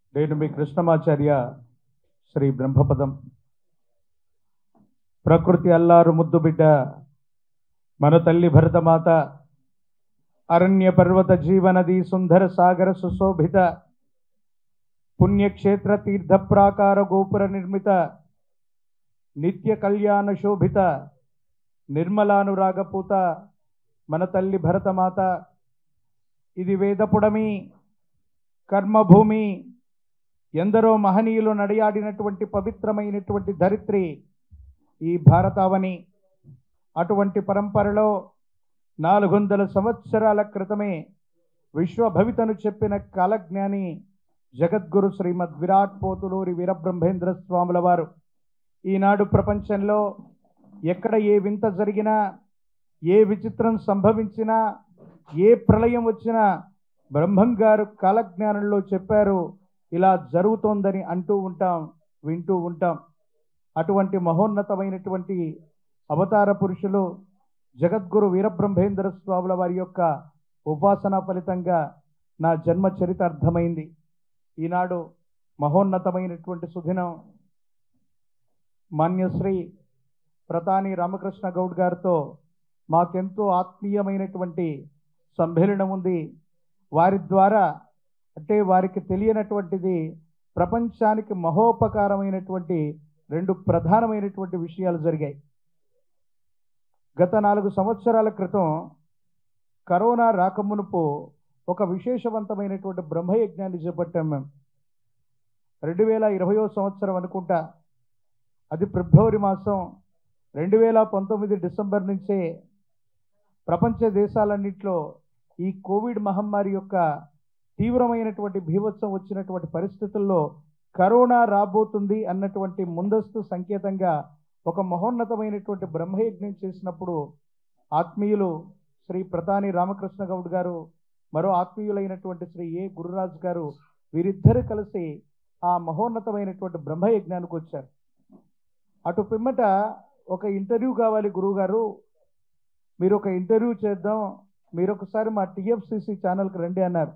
నేను మీ కృష్ణమాచార్య శ్రీ బ్రహ్మపదం. ప్రకృతి అల్లారు ముద్దు బిడ్డ మన తల్లి భరతమాత, అరణ్య పర్వత జీవనది సుందర సాగర సుశోభిత పుణ్యక్షేత్ర తీర్థ ప్రాకార గోపుర నిర్మిత నిత్య కళ్యాణ శోభిత నిర్మలానురాగపూత మన తల్లి భరతమాత. ఇది వేదపుడమి, కర్మభూమి, ఎందరో మహనీయులు నడియాడినటువంటి పవిత్రమైనటువంటి ధరిత్రి ఈ భారతావని. అటువంటి పరంపరలో 400 సంవత్సరాల క్రితమే విశ్వభవితను చెప్పిన కాలజ్ఞాని జగద్గురు శ్రీమద్ విరాట్ పోతులూరి వీరబ్రహ్మేంద్ర స్వాముల వారు ఈనాడు ప్రపంచంలో ఎక్కడ ఏ వింత జరిగినా, ఏ విచిత్రం సంభవించినా, ఏ ప్రళయం వచ్చినా బ్రహ్మం గారు కాలజ్ఞానంలో చెప్పారు, ఇలా జరుగుతోందని అంటూ ఉంటాం, వింటూ ఉంటాం. అటువంటి మహోన్నతమైనటువంటి అవతార పురుషులు జగద్గురు వీరబ్రహ్మేంద్ర స్వాముల వారి యొక్క ఉపాసన ఫలితంగా నా జన్మ చరిత అర్థమైంది. ఈనాడు మహోన్నతమైనటువంటి సుదినం మాన్యశ్రీ ప్రతాని రామకృష్ణ గౌడ్ గారితో మాకెంతో ఆత్మీయమైనటువంటి సమ్మేళనం ఉంది. వారి ద్వారా, అంటే వారికి తెలియనటువంటిది, ప్రపంచానికి మహోపకారమైనటువంటి 2 ప్రధానమైనటువంటి విషయాలు జరిగాయి. గత 4 సంవత్సరాల క్రితం కరోనా రాకమునుపు ఒక విశేషవంతమైనటువంటి బ్రహ్మయజ్ఞాన్ని చేపట్టాం మేము. 2020వ సంవత్సరం అనుకుంటా, అది ఫిబ్రవరి మాసం. 2019 డిసెంబర్ నుంచే ప్రపంచ దేశాలన్నింటిలో ఈ కోవిడ్ మహమ్మారి యొక్క తీవ్రమైనటువంటి భీభత్సం వచ్చినటువంటి పరిస్థితుల్లో కరోనా రాబోతుంది అన్నటువంటి ముందస్తు సంకేతంగా ఒక మహోన్నతమైనటువంటి బ్రహ్మయజ్ఞం చేసినప్పుడు ఆత్మీయులు శ్రీ ప్రతాని రామకృష్ణ గౌడ్ గారు, మరో ఆత్మీయులైనటువంటి శ్రీ ఏ గురురాజ్ గారు, వీరిద్దరు కలిసి ఆ మహోన్నతమైనటువంటి బ్రహ్మయజ్ఞానికి వచ్చారు. అటు పిమ్మట ఒక ఇంటర్వ్యూ కావాలి గురువుగారు, మీరు ఒక ఇంటర్వ్యూ చేద్దాం, మీరు ఒకసారి మా TFCC ఛానల్కి రండి అన్నారు.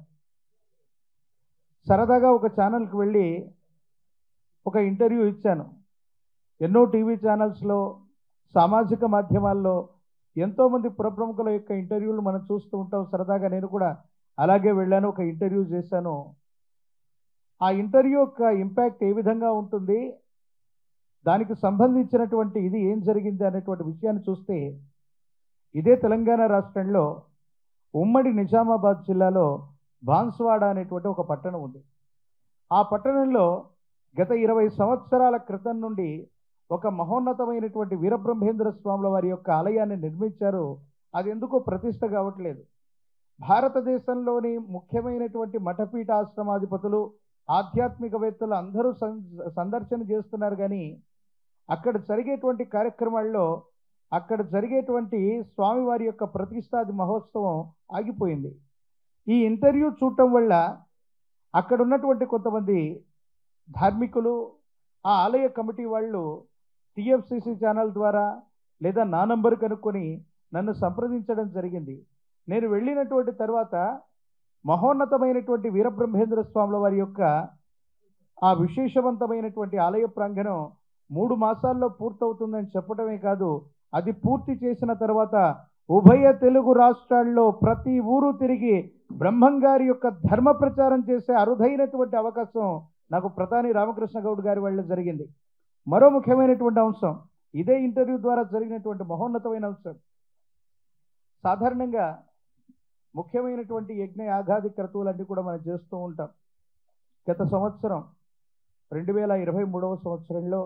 సరదాగా ఒక ఛానల్కి వెళ్ళి ఒక ఇంటర్వ్యూ ఇచ్చాను. ఎన్నో టీవీ ఛానల్స్లో, సామాజిక మాధ్యమాల్లో ఎంతోమంది పురప్రముఖుల యొక్క ఇంటర్వ్యూలు మనం చూస్తూ ఉంటాం. సరదాగా నేను కూడా అలాగే వెళ్ళాను, ఒక ఇంటర్వ్యూ చేశాను. ఆ ఇంటర్వ్యూ యొక్క ఇంపాక్ట్ ఏ విధంగా ఉంటుంది, దానికి సంబంధించినటువంటి ఇది ఏం జరిగింది అనేటువంటి విషయాన్ని చూస్తే, ఇదే తెలంగాణ రాష్ట్రంలో ఉమ్మడి నిజామాబాద్ జిల్లాలో బాన్స్వాడ అనేటువంటి ఒక పట్టణం ఉంది. ఆ పట్టణంలో గత 20 సంవత్సరాల క్రితం నుండి ఒక మహోన్నతమైనటువంటి వీరబ్రహ్మేంద్ర స్వాముల వారి యొక్క ఆలయాన్ని నిర్మించారు. అది ఎందుకో ప్రతిష్ట కావట్లేదు. భారతదేశంలోని ముఖ్యమైనటువంటి మఠపీఠ ఆశ్రమాధిపతులు, ఆధ్యాత్మికవేత్తలు అందరూ సందర్శన చేస్తున్నారు, కానీ అక్కడ జరిగేటువంటి కార్యక్రమాల్లో, అక్కడ జరిగేటువంటి స్వామివారి యొక్క ప్రతిష్టాది మహోత్సవం ఆగిపోయింది. ఈ ఇంటర్వ్యూ చూడటం వల్ల అక్కడ ఉన్నటువంటి కొంతమంది ధార్మికులు, ఆ ఆలయ కమిటీ వాళ్ళు TFCC ఛానల్ ద్వారా లేదా నా నంబర్ కనుక్కొని నన్ను సంప్రదించడం జరిగింది. నేను వెళ్ళినటువంటి తర్వాత మహోన్నతమైనటువంటి వీరబ్రహ్మేంద్ర స్వాముల వారి యొక్క ఆ విశేషవంతమైనటువంటి ఆలయ ప్రాంగణం 3 మాసాల్లో పూర్తవుతుందని చెప్పడమే కాదు, అది పూర్తి చేసిన తర్వాత ఉభయ తెలుగు రాష్ట్రాల్లో ప్రతి ఊరు తిరిగి బ్రహ్మంగారి యొక్క ధర్మ ప్రచారం చేసే అరుదైనటువంటి అవకాశం నాకు ప్రతాని రామకృష్ణ గౌడ్ గారి వల్ల జరిగింది. మరో ముఖ్యమైనటువంటి అంశం, ఇదే ఇంటర్వ్యూ ద్వారా జరిగినటువంటి మహోన్నతమైన అంశం. సాధారణంగా ముఖ్యమైనటువంటి యజ్ఞ యాగాది క్రతువులన్నీ కూడా మనం చేస్తూ ఉంటాం. గత సంవత్సరం 2023వ సంవత్సరంలో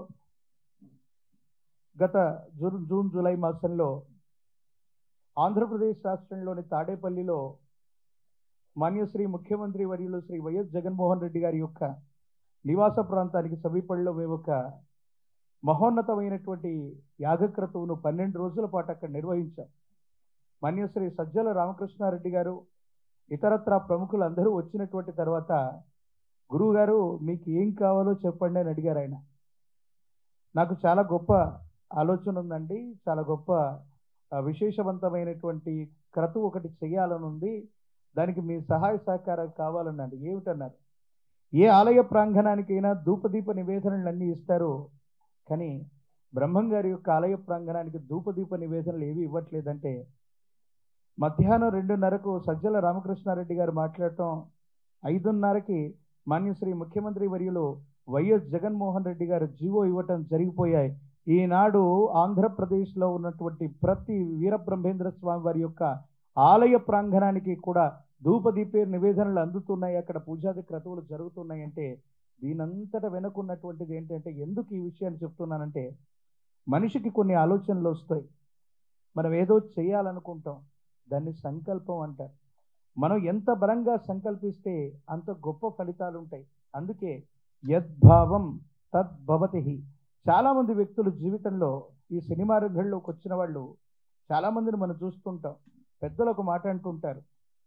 గత జూన్ జూలై మాసంలో ఆంధ్రప్రదేశ్ రాష్ట్రంలోని తాడేపల్లిలో మాన్యశ్రీ ముఖ్యమంత్రి వర్యులు శ్రీ వైఎస్ జగన్మోహన్ రెడ్డి గారి యొక్క నివాస ప్రాంతానికి సమీపంలో మేము ఒక మహోన్నతమైనటువంటి యాగక్రతువును 12 రోజుల పాటు అక్కడ నిర్వహించాం. మాన్యశ్రీ సజ్జల రామకృష్ణారెడ్డి గారు, ఇతరత్రా ప్రముఖులు అందరూ వచ్చినటువంటి తర్వాత, గురువు గారు మీకు ఏం కావాలో చెప్పండి అని అడిగారు ఆయన. నాకు చాలా గొప్ప ఆలోచన ఉందండి, చాలా గొప్ప విశేషవంతమైనటువంటి క్రతువు ఒకటి చేయాలని ఉంది, దానికి మీ సహాయ సహకారాలు కావాలన్నాడు. ఏమిటన్నారు? ఏ ఆలయ ప్రాంగణానికైనా ధూపదీప నివేదనలు అన్నీ ఇస్తారు, కానీ బ్రహ్మం గారి యొక్క ఆలయ ప్రాంగణానికి ధూపదీప నివేదనలు ఏవి ఇవ్వట్లేదంటే, మధ్యాహ్నం 2:30కు సజ్జల రామకృష్ణారెడ్డి గారు మాట్లాడటం, 5:30కి మాన్యశ్రీ ముఖ్యమంత్రి వర్యులు వైఎస్ జగన్మోహన్ రెడ్డి గారు జీవో ఇవ్వటం జరిగిపోయాయి. ఈనాడు ఆంధ్రప్రదేశ్లో ఉన్నటువంటి ప్రతి వీరబ్రహ్మేంద్ర స్వామి వారి యొక్క ఆలయ ప్రాంగణానికి కూడా ధూపదీపే నివేదనలు అందుతున్నాయి, అక్కడ పూజాది క్రతువులు జరుగుతున్నాయంటే దీనంతట వెనుకున్నటువంటిది ఏంటంటే, ఎందుకు ఈ విషయాన్ని చెప్తున్నానంటే, మనిషికి కొన్ని ఆలోచనలు వస్తాయి. మనం ఏదో చేయాలనుకుంటాం, దాన్ని సంకల్పం అంటారు. మనం ఎంత బలంగా సంకల్పిస్తే అంత గొప్ప ఫలితాలు ఉంటాయి. అందుకే యద్భావం తద్భవతి. చాలామంది వ్యక్తులు జీవితంలో ఈ సినిమా రంగంలోకి వచ్చిన వాళ్ళు చాలామందిని మనం చూస్తుంటాం. పెద్దలు ఒక మాట అంటుంటారు,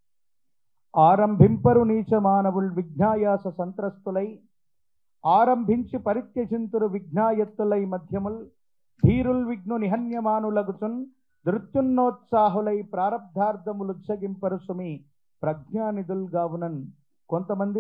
ఆరంభింపరు నీచ మానవుల్ విఘ్నాయాస సంత్రస్తులై, ఆరంభించి పరిత్యజింతురు విఘ్నాయత్తులై మధ్యముల్, ధీరుల్ విఘ్ను నిహన్యమానులగుచున్ నృత్యున్నోత్సాహులై ప్రారబ్ధార్థములుజ్జగింపరు సుమి ప్రజ్ఞానిధుల్గావునన్. కొంతమంది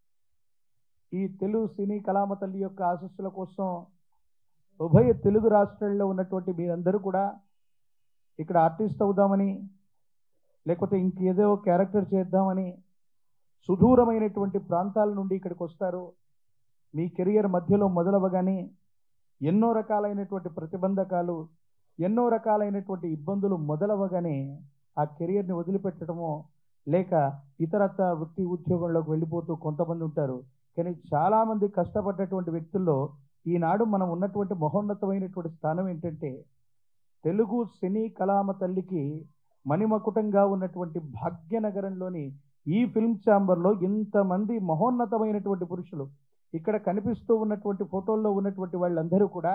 ఈ తెలుగు సినీ కళామ తల్లి యొక్క ఆశస్సుల కోసం ఉభయ తెలుగు రాష్ట్రాల్లో ఉన్నటువంటి మీరందరూ కూడా ఇక్కడ ఆర్టిస్ట్ అవుదామని, లేకపోతే ఇంకేదో క్యారెక్టర్ చేద్దామని సుదూరమైనటువంటి ప్రాంతాల నుండి ఇక్కడికి వస్తారు. మీ కెరియర్ మధ్యలో మొదలవగానే ఎన్నో రకాలైనటువంటి ప్రతిబంధకాలు, ఎన్నో రకాలైనటువంటి ఇబ్బందులు మొదలవగానే ఆ కెరియర్ని వదిలిపెట్టడమో లేక ఇతరత్ర వృత్తి ఉద్యోగంలోకి వెళ్ళిపోతూ కొంతమంది ఉంటారు. కానీ చాలామంది కష్టపడ్డటువంటి వ్యక్తుల్లో ఈనాడు మనం ఉన్నటువంటి మహోన్నతమైనటువంటి స్థానం ఏంటంటే, తెలుగు సినీ కళామ తల్లికి మణిమకుటంగా ఉన్నటువంటి భాగ్యనగరంలోని ఈ ఫిల్మ్ ఛాంబర్లో ఇంతమంది మహోన్నతమైనటువంటి పురుషులు, ఇక్కడ కనిపిస్తూ ఉన్నటువంటి ఫోటోల్లో ఉన్నటువంటి వాళ్ళందరూ కూడా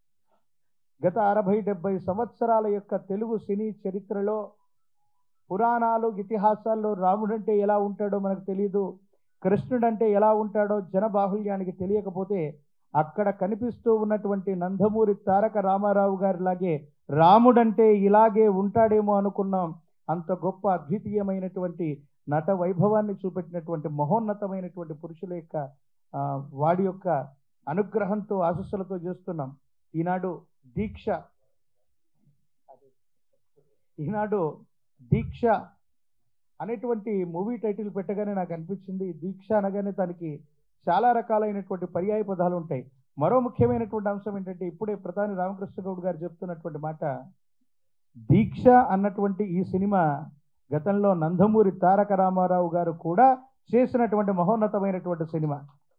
గత 60-70 సంవత్సరాల యొక్క తెలుగు సినీ చరిత్రలో, పురాణాలు ఇతిహాసాల్లో రాముడంటే ఎలా ఉంటాడో మనకు తెలియదు, కృష్ణుడంటే ఎలా ఉంటాడో జనబాహుల్యానికి తెలియకపోతే, అక్కడ కనిపిస్తూ ఉన్నటువంటి నందమూరి తారక రామారావు గారిలాగే రాముడంటే ఇలాగే ఉంటాడేమో అనుకున్నాం. అంత గొప్ప అద్వితీయమైనటువంటి నట వైభవాన్ని చూపెట్టినటువంటి మహోన్నతమైనటువంటి పురుషుల యొక్క వాడి యొక్క అనుగ్రహంతో ఆశస్సులతో చేస్తున్నాం. ఈనాడు దీక్ష అనేటువంటి మూవీ టైటిల్ పెట్టగానే నాకు అనిపించింది, దీక్ష అనగానే దానికి చాలా రకాలైనటువంటి పర్యాయ పదాలు ఉంటాయి. మరో ముఖ్యమైనటువంటి అంశం ఏంటంటే, ఇప్పుడే ప్రధాని రామకృష్ణ గౌడ్ గారు చెప్తున్నటువంటి మాట, దీక్ష అన్నటువంటి ఈ సినిమా గతంలో నందమూరి తారక రామారావు గారు కూడా చేసినటువంటి మహోన్నతమైనటువంటి సినిమా.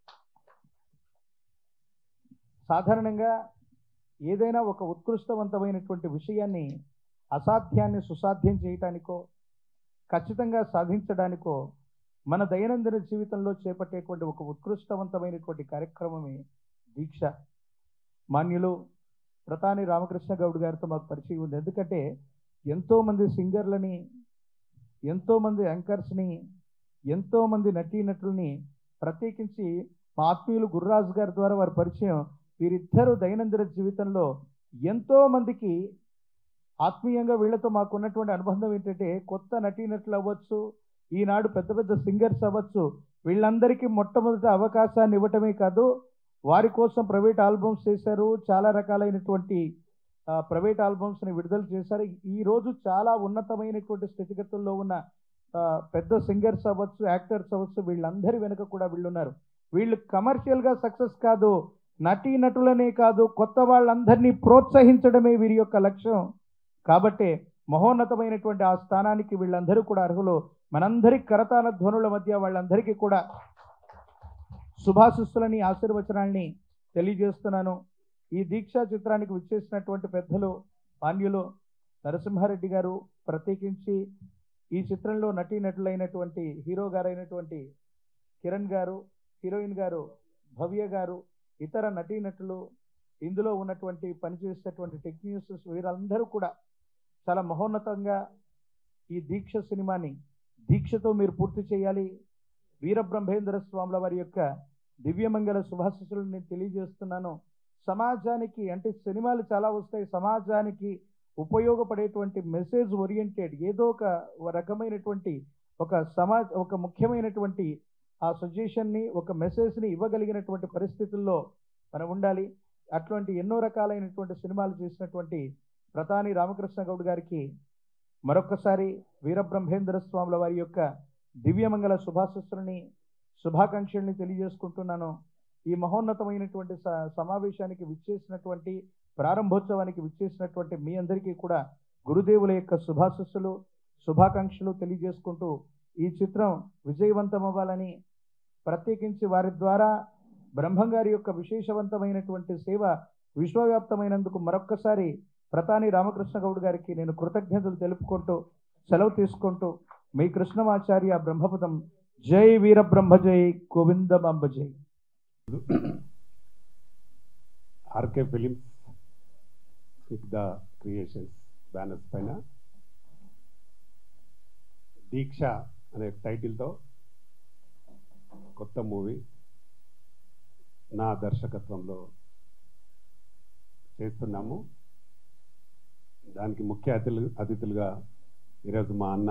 సాధారణంగా ఏదైనా ఒక ఉత్కృష్టవంతమైనటువంటి విషయాన్ని అసాధ్యాన్ని సుసాధ్యం చేయటానికో ఖచ్చితంగా సాధించడానికో మన దైనందిన జీవితంలో చేపట్టేటువంటి ఒక ఉత్కృష్టవంతమైనటువంటి కార్యక్రమమే దీక్ష. మాన్యులు ప్రధాని రామకృష్ణ గౌడ్ గారితో మాకు పరిచయం ఉంది. ఎందుకంటే ఎంతోమంది సింగర్లని, ఎంతోమంది యాంకర్స్ని, ఎంతోమంది నటీనటుల్ని, ప్రత్యేకించి మా ఆత్మీయులు గుర్రాజు గారి ద్వారా వారి పరిచయం. వీరిద్దరూ దైనందిన జీవితంలో ఎంతోమందికి ఆత్మీయంగా వీళ్ళతో మాకు ఉన్నటువంటి అనుబంధం ఏంటంటే, కొత్త నటీనటులు అవ్వచ్చు, ఈనాడు పెద్ద పెద్ద సింగర్స్ అవ్వచ్చు, వీళ్ళందరికీ మొట్టమొదటి అవకాశాన్ని ఇవ్వటమే కాదు, వారి కోసం ప్రైవేట్ ఆల్బమ్స్ చేశారు, చాలా రకాలైనటువంటి ప్రైవేట్ ఆల్బమ్స్ని విడుదల చేశారు. ఈరోజు చాలా ఉన్నతమైనటువంటి స్థితిగతుల్లో ఉన్న పెద్ద సింగర్స్ అవ్వచ్చు, యాక్టర్స్ అవ్వచ్చు, వీళ్ళందరి వెనుక కూడా వీళ్ళున్నారు. వీళ్ళు కమర్షియల్గా సక్సెస్ కాదు, నటీనటులనే కాదు, కొత్త వాళ్ళందరినీ ప్రోత్సహించడమే వీరి యొక్క లక్ష్యం. కాబట్టి మహోన్నతమైనటువంటి ఆ స్థానానికి వీళ్ళందరూ కూడా అర్హులు. మనందరి కరతాళ ధ్వనుల మధ్య వాళ్ళందరికీ కూడా శుభాశిస్సులని, ఆశీర్వచనాల్ని తెలియజేస్తున్నాను. ఈ దీక్షా చిత్రానికి విచ్చేసినటువంటి పెద్దలు మాన్యులు నరసింహారెడ్డి గారు, ప్రత్యేకించి ఈ చిత్రంలో నటీనటులైనటువంటి హీరో గారైనటువంటి కిరణ్ గారు, హీరోయిన్ గారు భవ్య గారు, ఇతర నటీనటులు, ఇందులో ఉన్నటువంటి పనిచేసేటువంటి టెక్నీషియన్స్, వీరందరూ కూడా చాలా మహోన్నతంగా ఈ దీక్ష సినిమాని దీక్షతో మీరు పూర్తి చేయాలి. వీరబ్రహ్మేంద్ర స్వాముల వారి యొక్క దివ్యమంగళ శుభాశిస్సులను నేను తెలియజేస్తున్నాను. సమాజానికి, అంటే సినిమాలు చాలా వస్తాయి, సమాజానికి ఉపయోగపడేటువంటి మెసేజ్ ఓరియంటెడ్ ఏదో ఒక రకమైనటువంటి ఒక ముఖ్యమైనటువంటి ఆ సజెషన్ని ఒక మెసేజ్ని ఇవ్వగలిగినటువంటి పరిస్థితుల్లో మనం ఉండాలి. అటువంటి ఎన్నో రకాలైనటువంటి సినిమాలు చేసినటువంటి ప్రతాని రామకృష్ణ గౌడ్ గారికి మరొక్కసారి వీరబ్రహ్మేంద్ర స్వాముల వారి యొక్క దివ్యమంగళ శుభాకాంక్షల్ని తెలియజేసుకుంటున్నాను. ఈ మహోన్నతమైనటువంటి సమావేశానికి విచ్చేసినటువంటి ప్రారంభోత్సవానికి విచ్చేసినటువంటి మీ అందరికీ కూడా గురుదేవుల యొక్క శుభాకాంక్షలు తెలియజేసుకుంటూ ఈ చిత్రం విజయవంతం అవ్వాలని, ప్రత్యేకించి వారి ద్వారా బ్రహ్మంగారి యొక్క విశేషవంతమైనటువంటి సేవ విశ్వవ్యాప్తమైనందుకు మరొక్కసారి ప్రతాని రామకృష్ణ గౌడ్ గారికి నేను కృతజ్ఞతలు తెలుపుకుంటూ సెలవు తీసుకుంటూ మీ కృష్ణమాచార్య బ్రహ్మపదం. జై వీరబ్రహ్మ జై గోవిందమాంబ జై. RK films Siddha creations banners పైన దీక్ష అనే టైటిల్తో కొత్త మూవీ నా దర్శకత్వంలో చేస్తున్నాము. దానికి ముఖ్య అతిథులుగా ఈరోజు మా అన్న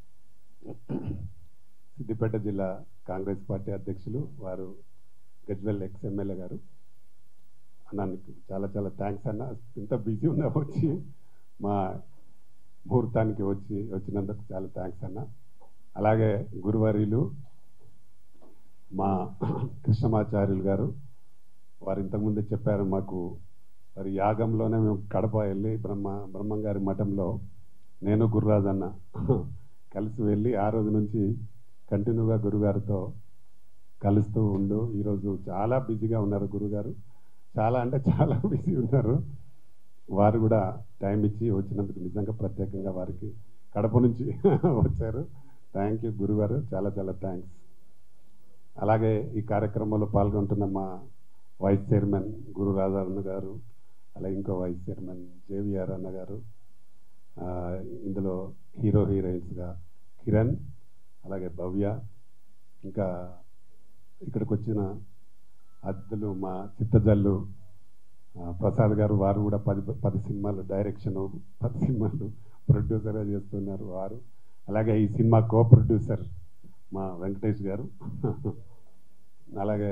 సిద్దిపేట జిల్లా కాంగ్రెస్ పార్టీ అధ్యక్షులు వారు గజ్వెల్ ఎమ్మెల్యే గారు. అన్నానికి చాలా చాలా థ్యాంక్స్ అన్న. ఇంత బిజీ ఉన్నా వచ్చి మా ముహూర్తానికి వచ్చినందుకు చాలా థ్యాంక్స్ అన్న. అలాగే గురువర్యులు మా కృష్ణమాచార్యులు గారు, వారు ఇంతకుముందే చెప్పారు మాకు, వారి యాగంలోనే మేము కడప వెళ్ళి బ్రహ్మంగారి మఠంలో నేను గురురాజు అన్న కలిసి వెళ్ళి ఆ రోజు నుంచి కంటిన్యూగా గురుగారితో కలుస్తూ ఉండు. ఈరోజు చాలా బిజీగా ఉన్నారు గురుగారు, చాలా అంటే చాలా బిజీ ఉన్నారు. వారు కూడా టైం ఇచ్చి వచ్చినందుకు నిజంగా ప్రత్యేకంగా వారికి కడప నుంచి వచ్చారు. థ్యాంక్ యూ గురుగారు, చాలా చాలా థ్యాంక్స్. అలాగే ఈ కార్యక్రమంలో పాల్గొంటున్న మా వైస్ చైర్మన్ గురు రాజారన్న గారు, అలాగే ఇంకో వైస్ చైర్మన్ జేవిఆర్ అన్న గారు, ఇందులో హీరోయిన్స్గా కిరణ్, అలాగే భవ్య, ఇంకా ఇక్కడికి వచ్చిన అతిథులు మా చిత్తజల్లు ప్రసాద్ గారు, వారు కూడా 10 సినిమాలు డైరెక్షను, 10 సినిమాలు ప్రొడ్యూసర్గా చేస్తున్నారు వారు. అలాగే ఈ సినిమా కో ప్రొడ్యూసర్ మా వెంకటేష్ గారు, అలాగే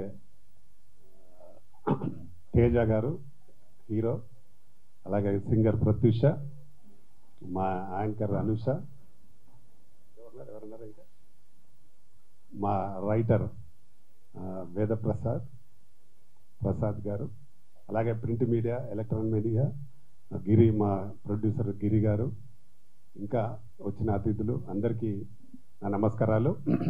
తేజ గారు హీరో, అలాగే సింగర్ ప్రత్యూష, మా యాంకర్ అనుష, ఎవరన్నారు ఇంకా మా రైటర్ ప్రసాద్ గారు, అలాగే print media electronic media Giri, మా ప్రొడ్యూసర్ గిరి గారు, ఇంకా వచ్చిన అతిథులు అందరికీ నా నమస్కారాలు.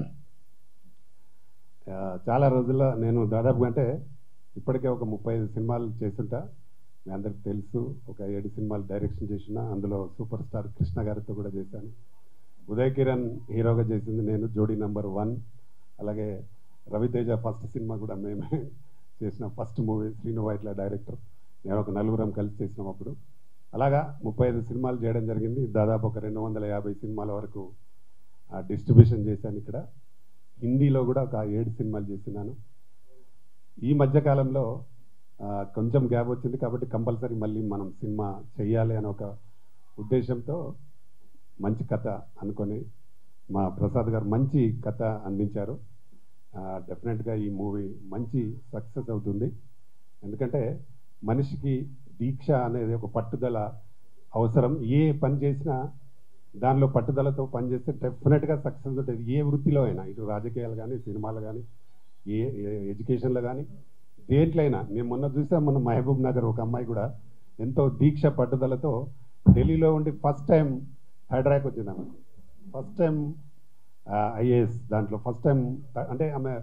చాలా రోజుల్లో నేను దాదాపుగా అంటే ఇప్పటికే ఒక 35 సినిమాలు చేస్తుంటా, మీ అందరికి తెలుసు. ఒక 7 సినిమాలు డైరెక్షన్ చేసిన, అందులో సూపర్ స్టార్ కృష్ణ గారితో కూడా చేశాను. ఉదయ్ కిరణ్ హీరోగా చేసింది నేను, జోడీ నెంబర్ 1. అలాగే రవితేజ ఫస్ట్ సినిమా కూడా మేమే చేసిన first movie, Srinu Vaitla director, నేను ఒక 4 కలిసి చేసినాం అప్పుడు. అలాగా 35 సినిమాలు చేయడం జరిగింది. దాదాపు ఒక 250 సినిమాల వరకు డిస్ట్రిబ్యూషన్ చేశాను. ఇక్కడ హిందీలో కూడా ఒక 7 సినిమాలు చేస్తున్నాను. ఈ మధ్యకాలంలో కొంచెం గ్యాప్ వచ్చింది కాబట్టి కంపల్సరీ మళ్ళీ మనం సినిమా చెయ్యాలి అని ఒక ఉద్దేశంతో మంచి కథ అనుకొని మా ప్రసాద్ గారు మంచి కథ అందించారు. డెఫినెట్గా ఈ మూవీ మంచి సక్సెస్ అవుతుంది. ఎందుకంటే మనిషికి దీక్ష అనేది ఒక పట్టుదల అవసరం. ఏ పని చేసినా దానిలో పట్టుదలతో పనిచేస్తే డెఫినెట్గా సక్సెస్ ఉంటుంది. ఏ వృత్తిలో అయినా, ఇటు రాజకీయాలు కానీ, సినిమాలు కానీ, ఏ ఎడ్యుకేషన్లో కానీ, దేంట్లో అయినా. నేను మొన్న చూసాం, మన మహబూబ్ నగర్ ఒక అమ్మాయి కూడా ఎంతో దీక్ష పట్టుదలతో ఢిల్లీలో ఉండి ఫస్ట్ టైం హైదరాబాద్కి వచ్చింది. ఆమె ఫస్ట్ టైం ఐఏఎస్ దాంట్లో ఫస్ట్ టైం, అంటే ఆమె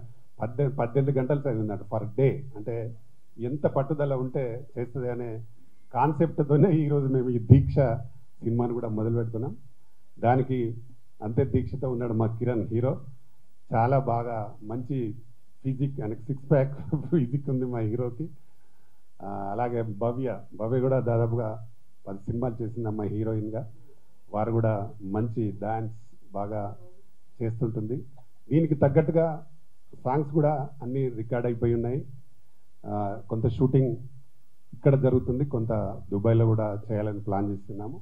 18 గంటలు చదివిందట పర్ డే. అంటే ఎంత పట్టుదల ఉంటే చేస్తుంది అనే కాన్సెప్ట్తోనే ఈరోజు మేము ఈ దీక్ష సినిమాను కూడా మొదలు పెడుతున్నాం. దానికి అంతే దీక్షతో ఉన్నాడు మా కిరణ్ హీరో. చాలా బాగా మంచి ఫిజిక్, ఆయనకి 6 ప్యాక్ ఫిజిక్ ఉంది మా హీరోకి. అలాగే భవ్య కూడా దాదాపుగా 10 సినిమాలు చేసింది అమ్మ హీరోయిన్గా. వారు కూడా మంచి డాన్స్ బాగా చేస్తుంటుంది. దీనికి తగ్గట్టుగా సాంగ్స్ కూడా అన్నీ రికార్డ్ అయిపోయి ఉన్నాయి. కొంత షూటింగ్ ఇక్కడ జరుగుతుంది, కొంత దుబాయ్లో కూడా చేయాలని ప్లాన్ చేస్తున్నాము.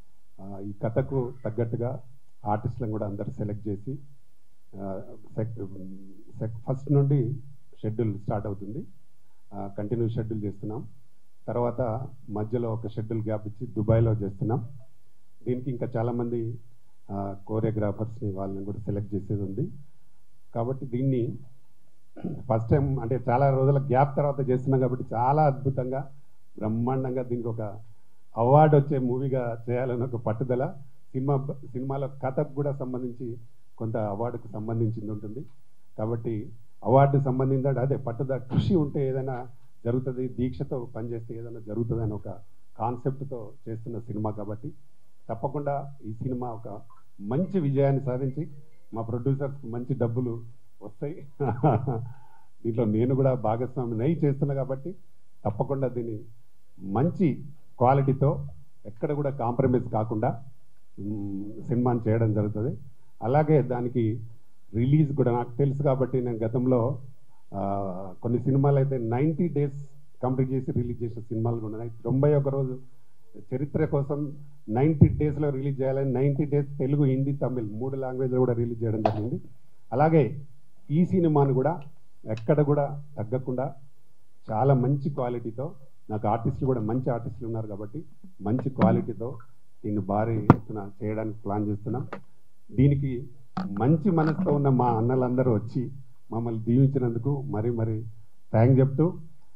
ఈ కథకు తగ్గట్టుగా ఆర్టిస్టులను కూడా అందరు సెలెక్ట్ చేసి ఫస్ట్ నుండి షెడ్యూల్ స్టార్ట్ అవుతుంది. కంటిన్యూ షెడ్యూల్ చేస్తున్నాం. తర్వాత మధ్యలో ఒక షెడ్యూల్ గ్యాప్ ఇచ్చి దుబాయ్లో చేస్తున్నాం. దీనికి ఇంకా చాలామంది కోరియోగ్రాఫర్స్ని వాళ్ళని కూడా సెలెక్ట్ చేసేది ఉంది. కాబట్టి దీన్ని ఫస్ట్ టైం అంటే చాలా రోజుల గ్యాప్ తర్వాత చేస్తున్నాం కాబట్టి చాలా అద్భుతంగా బ్రహ్మాండంగా దీనికి ఒక అవార్డు వచ్చే మూవీగా చేయాలని ఒక పట్టుదల. సినిమాలో కథకు కూడా సంబంధించి కొంత అవార్డుకు సంబంధించింది ఉంటుంది. కాబట్టి అవార్డు సంబంధించిన అదే పట్టుదల కృషి ఉంటే ఏదైనా జరుగుతుంది, దీక్షతో పనిచేస్తే ఏదైనా జరుగుతుంది అని ఒక కాన్సెప్ట్తో చేస్తున్న సినిమా. కాబట్టి తప్పకుండా ఈ సినిమా ఒక మంచి విజయాన్ని సాధించి మా ప్రొడ్యూసర్స్కి మంచి డబ్బులు వస్తాయి. దీంట్లో నేను కూడా భాగస్వామిని చేస్తున్నా కాబట్టి తప్పకుండా దీన్ని మంచి క్వాలిటీతో ఎక్కడ కూడా కాంప్రమైజ్ కాకుండా సినిమాని చేయడం జరుగుతుంది. అలాగే దానికి రిలీజ్ కూడా నాకు తెలుసు కాబట్టి నేను గతంలో కొన్ని సినిమాలు అయితే 90 days కంప్లీట్ చేసి రిలీజ్ చేసిన సినిమాలు కూడా ఉన్నాయి. 91 రోజు చరిత్ర కోసం 90 daysలో రిలీజ్ చేయాలని 90 days తెలుగు, హిందీ, తమిళ్ 3 లాంగ్వేజ్లో కూడా రిలీజ్ చేయడం జరిగింది. అలాగే ఈ సినిమాను కూడా ఎక్కడ కూడా తగ్గకుండా చాలా మంచి క్వాలిటీతో, నాకు ఆర్టిస్టులు కూడా మంచి ఆర్టిస్టులు ఉన్నారు కాబట్టి మంచి క్వాలిటీతో దీన్ని భారీ ఎత్తున చేయడానికి ప్లాన్ చేస్తున్నాం. దీనికి మంచి మనసుతో ఉన్న మా అన్నలందరూ వచ్చి మమ్మల్ని దీవించినందుకు మరీ మరీ థ్యాంక్ చెప్తూ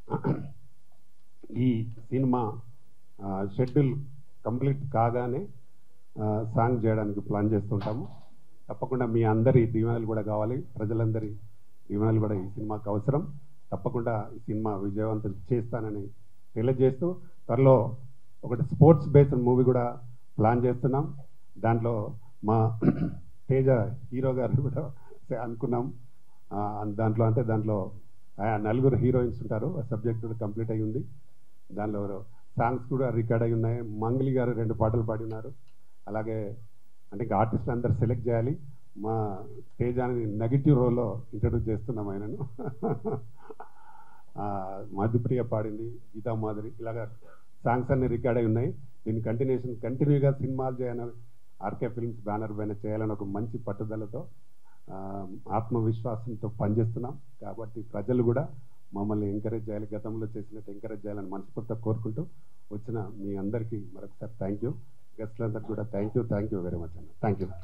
ఈ సినిమా షెడ్యూల్ కంప్లీట్ కాగానే సాంగ్ చేయడానికి ప్లాన్ చేస్తుంటాము. తప్పకుండా మీ అందరి దీవెనలు కూడా కావాలి, ప్రజలందరి దీవెనలు కూడా ఈ సినిమాకు అవసరం. తప్పకుండా ఈ సినిమా విజయవంతం చేస్తానని తెలియజేస్తూ త్వరలో ఒకటి స్పోర్ట్స్ బేస్డ్ మూవీ కూడా ప్లాన్ చేస్తున్నాం. దాంట్లో మా తేజ హీరో గారు కూడా అనుకున్నాం. దాంట్లో 4 హీరోయిన్స్ ఉంటారు. సబ్జెక్ట్ కూడా కంప్లీట్ అయి ఉంది. దానిలో సాంగ్స్ కూడా రికార్డ్ అయి ఉన్నాయి. మంగళి గారు 2 పాటలు పాడినారు. అలాగే అంటే ఇంకా ఆర్టిస్టులు అందరు సెలెక్ట్ చేయాలి. మా తేజాని నెగిటివ్ రోల్లో ఇంట్రడ్యూస్ చేస్తున్నాం ఆయనను. మధుప్రియ పాడింది, గీతా మాధురి, ఇలాగా సాంగ్స్ అన్ని రికార్డ్ అయి ఉన్నాయి. దీని కంటిన్యూగా సినిమాలు చేయాలని ఆర్కే ఫిల్మ్స్ బ్యానర్ పైన చేయాలని ఒక మంచి పట్టుదలతో ఆత్మవిశ్వాసంతో పనిచేస్తున్నాం. కాబట్టి ప్రజలు కూడా మమ్మల్ని ఎంకరేజ్ చేయాలి, గతంలో చేసినట్టు ఎంకరేజ్ చేయాలని మనస్ఫూర్తిగా కోరుకుంటూ వచ్చిన మీ అందరికీ మరొకసారి థ్యాంక్ యూ. గెస్ట్లందరికీ కూడా థ్యాంక్ యూ వెరీ మచ్ అన్న. Thank you.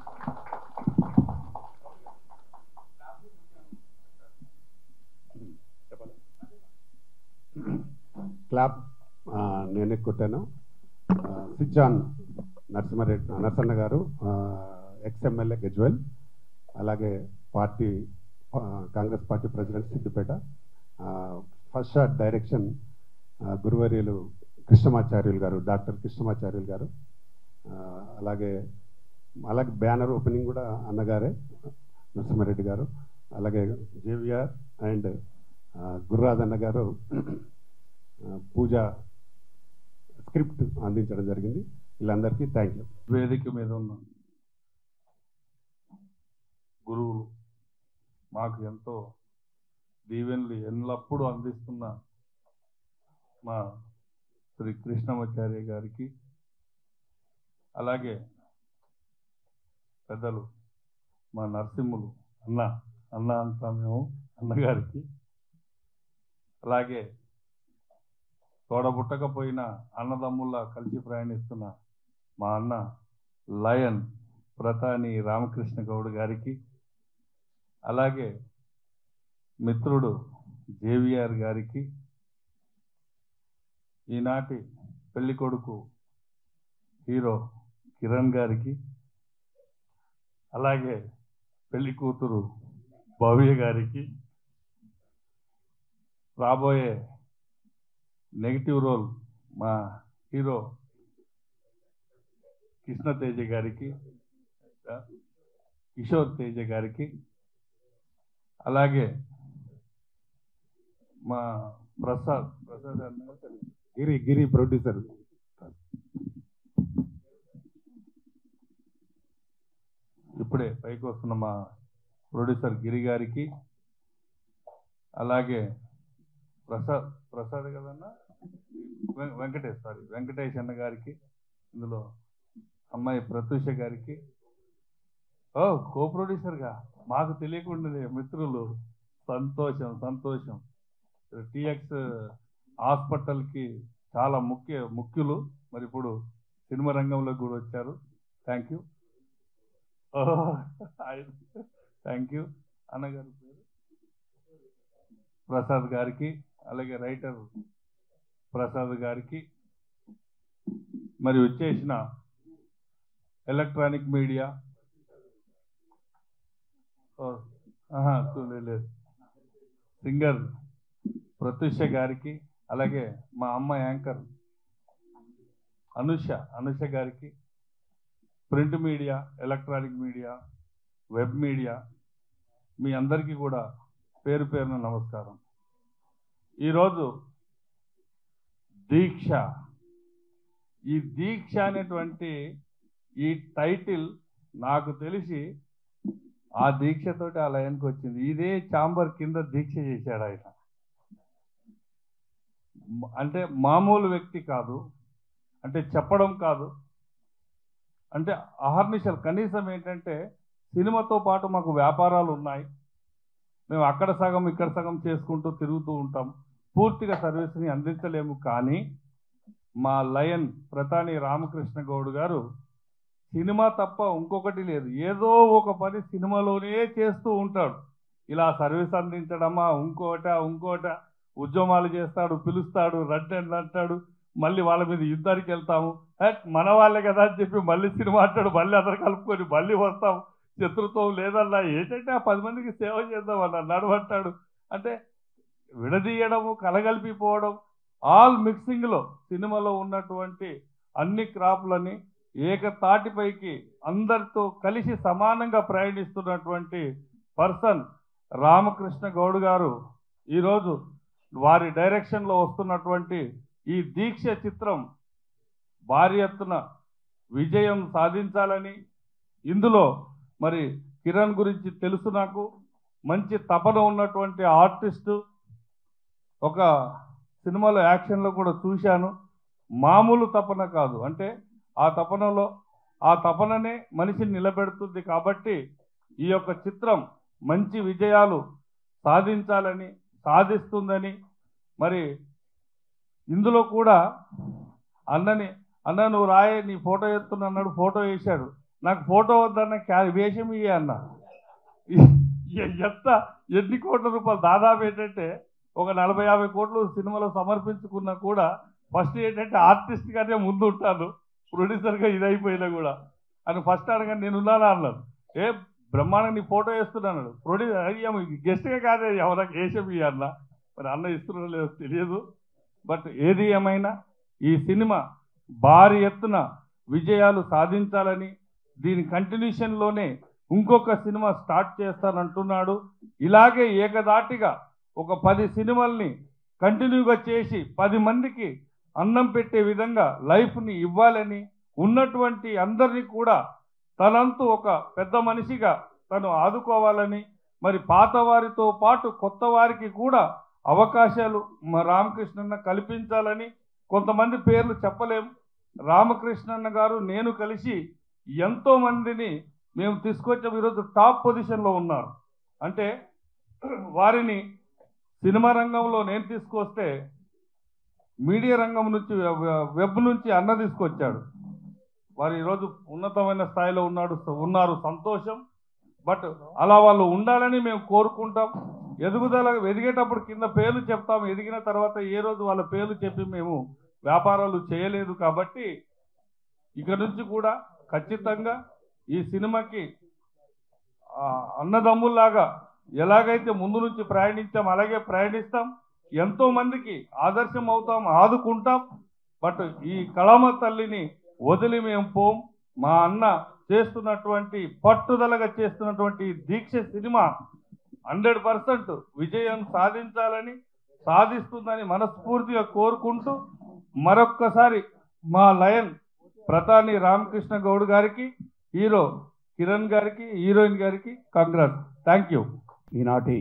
క్లాప్ నేనే కొట్టాను. సిచ్చాన్ నరసన్న గారు, ఎక్స్ఎమ్మెల్యే గజ్వెల్, అలాగే Congress party president Siddipet. First shot direction గురువర్యులు కృష్ణమాచార్యులు గారు, డాక్టర్ కృష్ణమాచార్యులు గారు. అలాగే బ్యానర్ ఓపెనింగ్ కూడా అన్నగారే, నరసింహారెడ్డి గారు. అలాగే జేవిఆర్ అండ్ గుర్రాదన్న గారు పూజ స్క్రిప్ట్ అందించడం జరిగింది. వీళ్ళందరికీ థ్యాంక్ యూ. వేదిక మీద ఉన్న గురువులు, మాకు ఎంతో దీవెనలు ఎల్లప్పుడూ అందిస్తున్న మా శ్రీ కృష్ణమాచార్య గారికి, అలాగే పెద్దలు మా నరసింహులు అన్న అంటాం మేము, అన్నగారికి, అలాగే తోడబుట్టకపోయిన అన్నదమ్ముల్లా కలిసి ప్రయాణిస్తున్న మా అన్న లయన్ ప్రతాని రామకృష్ణ గౌడ్ గారికి, అలాగే మిత్రుడు జేవిఆర్ గారికి, ఈనాటి పెళ్లి కొడుకు హీరో కిరణ్ గారికి, అలాగే పెళ్లి కూతురు భవ్య గారికి, రాబోయే నెగిటివ్ రోల్ మా హీరో కృష్ణ తేజ గారికి, కిషోర్ తేజ గారికి, అలాగే మా ప్రసాద్ గిరి ప్రొడ్యూసర్, ఇప్పుడే పైకి వస్తున్న మా ప్రొడ్యూసర్ గిరి గారికి, అలాగే ప్రసాద్ కదన్నా వెంకటేష్ అన్న గారికి, ఇందులో అమ్మాయి ప్రత్యూష గారికి, ఓ కో ప్రొడ్యూసర్గా మాకు తెలియకుండానే మిత్రులు, సంతోషం సంతోషం. టిఎక్స్ హాస్పిటల్కి చాలా ముఖ్యులు, మరి ఇప్పుడు సినిమా రంగంలోకి కూడా వచ్చారు. Thank you. Thank you. అన్నగారి పేరు ప్రసాద్ గారికి, అలాగే రైటర్ ప్రసాద్ గారికి, మరి వచ్చేసిన ఎలక్ట్రానిక్ మీడియా లేదు సింగర్ ప్రత్యూష గారికి, అలాగే మా అమ్మ యాంకర్ అనుష గారికి, print media, electronic media, web media, మీ అందరికీ కూడా పేరు పేరున నమస్కారం. ఈరోజు దీక్ష, ఈ దీక్ష అనేటువంటి ఈ టైటిల్ నాకు తెలిసి ఆ దీక్షతోటి ఆ లైన్కి వచ్చింది. ఇదే చాంబర్ కింద దీక్ష చేశాడు ఆయన. అంటే మామూలు వ్యక్తి కాదు, అంటే చెప్పడం కాదు, అంటే అహర్నిశలు. కనీసం ఏంటంటే సినిమాతో పాటు మాకు వ్యాపారాలు ఉన్నాయి, మేము అక్కడ సగం ఇక్కడ సగం చేసుకుంటూ తిరుగుతూ ఉంటాం, పూర్తిగా సర్వీస్ని అందించలేము. కానీ మా లయన్ ప్రతాని రామకృష్ణ గౌడ్ గారు సినిమా తప్ప ఇంకొకటి లేదు, ఏదో ఒక పని సినిమాలోనే చేస్తూ ఉంటాడు. ఇలా సర్వీస్ అందించడమా, ఇంకోట ఉద్యమాలు చేస్తాడు, పిలుస్తాడు, రండి అంటాడు, మళ్ళీ వాళ్ళ మీద యుద్ధానికి వెళ్తాము, మన వాళ్ళే కదా అని చెప్పి మళ్ళీ సినిమా అంటాడు, మళ్ళీ అందరు కలుపుకొని మళ్ళీ వస్తాం, శత్రుత్వం లేదన్నా, ఏంటంటే ఆ 10 మందికి సేవ చేద్దాం అన్న నడవంటాడు. అంటే విడదీయడము, కలగలిపిపోవడం, ఆల్ మిక్సింగ్లో సినిమాలో ఉన్నటువంటి అన్ని క్రాప్లని ఏకతాటిపైకి అందరితో కలిసి సమానంగా ప్రయాణిస్తున్నటువంటి పర్సన్ రామకృష్ణ గౌడ్ గారు ఈరోజు వారి డైరెక్షన్లో వస్తున్నటువంటి ఈ దీక్ష చిత్రం భారీ ఎత్తున విజయం సాధించాలని, ఇందులో మరి కిరణ్ గురించి తెలుసు నాకు, మంచి తపన ఉన్నటువంటి ఆర్టిస్టు. ఒక సినిమాలో యాక్షన్లో కూడా చూశాను, మామూలు తపన కాదు, అంటే ఆ తపననే మనిషిని నిలబెడుతుంది. కాబట్టి ఈ యొక్క చిత్రం మంచి విజయాలు సాధించాలని, సాధిస్తుందని, మరి ఇందులో కూడా అన్న నువ్వు రాయే, నీ ఫోటో ఎత్తున్నా అన్నాడు, ఫోటో వేశాడు. నాకు ఫోటో వద్దన్న వేషం ఇయ్యే అన్న. ఎన్ని కోట్ల రూపాయలు, దాదాపు ఏంటంటే ఒక 40-50 కోట్లు సినిమాలో సమర్పించుకున్నా కూడా ఫస్ట్ ఏంటంటే ఆర్టిస్ట్గానే ముందు ఉంటాను, ప్రొడ్యూసర్గా ఇదైపోయినా కూడా అని ఫస్ట్ అడగా నేనున్నానా అన్నాడు. బ్రహ్మాండంగా నీ ఫోటో వేస్తున్నాను. ప్రొడ్యూసర్ గెస్ట్గా కాదే ఎవరికి వేషం ఇయ్య అన్న. మరి అన్న ఇస్తున్నా లేదో తెలియదు. బట్ ఏది ఏమైనా ఈ సినిమా భారీ ఎత్తున విజయాలు సాధించాలని, దీని కంటిన్యూషన్లోనే ఇంకొక సినిమా స్టార్ట్ చేస్తానంటున్నాడు. ఇలాగే ఏకదాటిగా ఒక 10 సినిమాల్ని కంటిన్యూగా చేసి 10 మందికి అన్నం పెట్టే విధంగా లైఫ్ని ఇవ్వాలని, ఉన్నటువంటి అందరినీ కూడా తనంతు ఒక పెద్ద మనిషిగా తను ఆదుకోవాలని, మరి పాత వారితో పాటు కొత్త వారికి కూడా అవకాశాలు మా రామకృష్ణన్న కల్పించాలని. కొంతమంది పేర్లు చెప్పలేం, రామకృష్ణన్న గారు నేను కలిసి ఎంతో మందిని మేము తీసుకొచ్చాం, ఈరోజు టాప్ పొజిషన్లో ఉన్నారు. అంటే వారిని సినిమా రంగంలో నేను తీసుకొస్తే మీడియా రంగం నుంచి, వెబ్ నుంచి అన్న తీసుకొచ్చాడు. వారు ఈరోజు ఉన్నతమైన స్థాయిలో ఉన్నారు, సంతోషం. బట్ అలా వాళ్ళు ఉండాలని మేము కోరుకుంటాం. ఎదిగేటప్పుడు కింద పేర్లు చెప్తాం, ఎదిగిన తర్వాత ఏ రోజు వాళ్ళ పేర్లు చెప్పి మేము వ్యాపారాలు చేయలేదు. కాబట్టి ఇక నుంచి కూడా ఖచ్చితంగా ఈ సినిమాకి అన్నదమ్ముల్లాగా ఎలాగైతే ముందు నుంచి ప్రయాణించాం అలాగే ప్రయాణిస్తాం, ఎంతో మందికి ఆదర్శం అవుతాం, ఆదుకుంటాం. బట్ ఈ కళామ తల్లిని వదిలి మేము పోం. మా అన్న చేస్తున్నటువంటి పట్టుదలగా చేస్తున్నటువంటి దీక్ష సినిమా 100% విజయం సాధించాలని, సాధిస్తుందని మనస్ఫూర్తిగా కోరుకుంటూ మరొక్కసారి మా లయన్ ప్రతాని రామకృష్ణ గౌడ్ గారికి, హీరో కిరణ్ గారికి, హీరోయిన్ గారికి కంగ్రాట్స్. Thank you. ఈనాటి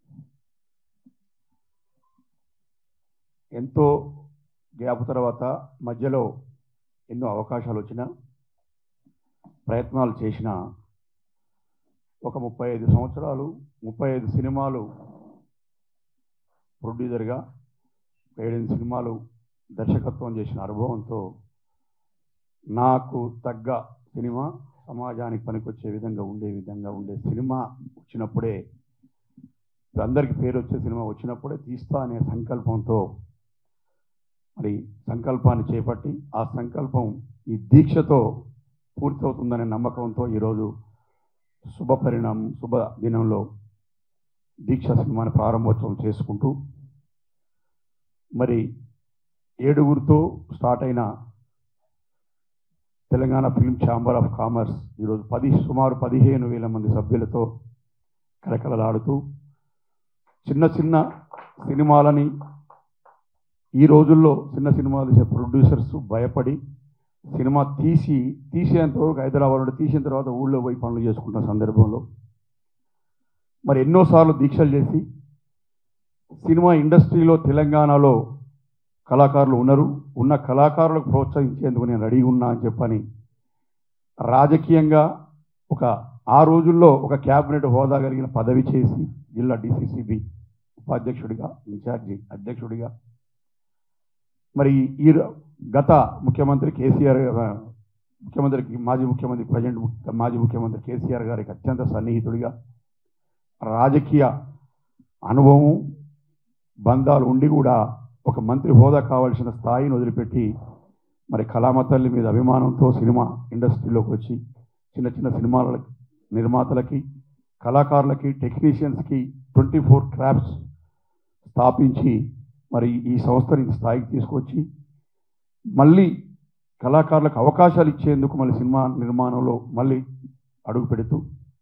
ఎంతో గ్యాప్ తర్వాత మధ్యలో ఎన్నో అవకాశాలు వచ్చినా, ప్రయత్నాలు చేసిన ఒక 35 సంవత్సరాలు 35 సినిమాలు ప్రొడ్యూసర్గా 7 సినిమాలు దర్శకత్వం చేసిన అనుభవంతో నాకు తగ్గ సినిమా సమాజానికి పనికొచ్చే విధంగా ఉండే సినిమా వచ్చినప్పుడే, అందరికీ పేరు వచ్చే సినిమా వచ్చినప్పుడే తీస్తా అనే సంకల్పంతో మరి సంకల్పాన్ని చేపట్టి ఆ సంకల్పం ఈ దీక్షతో పూర్తవుతుందనే నమ్మకంతో ఈరోజు శుభ దినంలో దీక్ష సినిమాని ప్రారంభోత్సవం చేసుకుంటూ మరి 7గురితో స్టార్ట్ అయిన Telangana film chamber of commerce ఈరోజు సుమారు 15,000 మంది సభ్యులతో కలకలలాడుతూ చిన్న సినిమాలని ఈ రోజుల్లో చిన్న సినిమాలు తీసే ప్రొడ్యూసర్స్ భయపడి సినిమా తీసేంతవరకు హైదరాబాద్లో తీసిన తర్వాత ఊళ్ళో పోయి పనులు చేసుకుంటున్న సందర్భంలో మరి ఎన్నోసార్లు దీక్షలు చేసి సినిమా ఇండస్ట్రీలో తెలంగాణలో కళాకారులు ఉన్న కళాకారులకు ప్రోత్సహించేందుకు నేను రెడీ ఉన్నా అని చెప్పని రాజకీయంగా ఆ రోజుల్లో ఒక క్యాబినెట్ హోదా కలిగిన పదవి చేసి జిల్లా డిసిసిబి ఉపాధ్యక్షుడిగా ఇన్ఛార్జి అధ్యక్షుడిగా మరి ఈ గత ముఖ్యమంత్రి కేసీఆర్ మాజీ ముఖ్యమంత్రి కేసీఆర్ గారికి అత్యంత సన్నిహితుడిగా రాజకీయ అనుభవం బంధాలు ఉండి కూడా ఒక మంత్రి హోదా కావాల్సిన స్థాయిని వదిలిపెట్టి మరి కళామ తల్లి మీద అభిమానంతో సినిమా ఇండస్ట్రీలోకి వచ్చి చిన్న సినిమాల నిర్మాతలకి కళాకారులకి టెక్నీషియన్స్కి 24 క్రాఫ్ట్స్ స్థాపించి మరి ఈ సంస్థని స్థాయికి తీసుకొచ్చి మళ్ళీ కళాకారులకు అవకాశాలు ఇచ్చేందుకు మళ్ళీ సినిమా నిర్మాణంలో మళ్ళీ అడుగు పెడుతూ